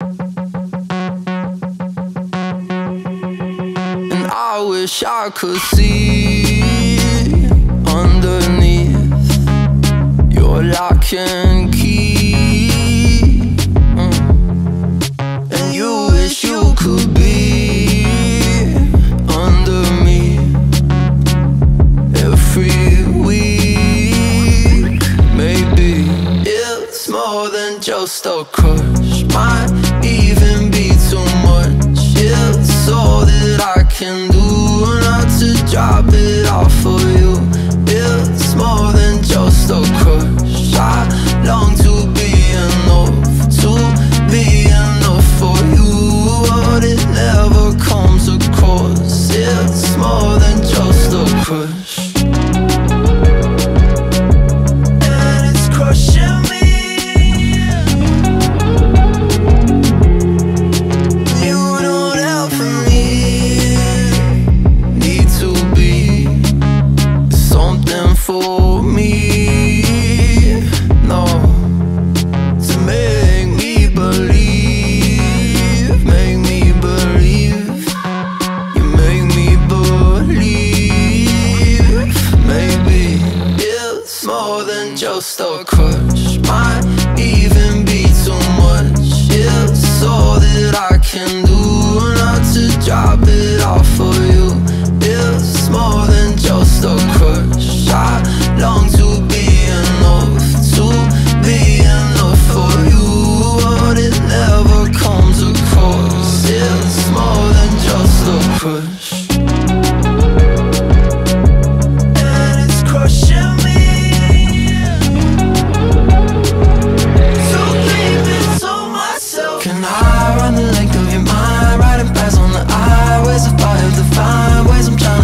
And I wish I could see underneath your lock and key. And you wish you could be under me every week. Maybe it's more than just a crush, might even be too much. It's all that I can do not to drop it off for you. It's more than just a crush, I long to be enough for you, but it never comes across. It's more than just a crush. For me, no, to make me believe, you make me believe. Maybe it's more than just a crush, might even be too much. It's all that I can do not to drop it off for you. It's more than just a crush, I long to be enough for you, but it never comes across. It's more than just a crush. And it's crushing me, so keep it to myself. Can I run the length of your mind, riding past on the highways of fire to find ways I'm trying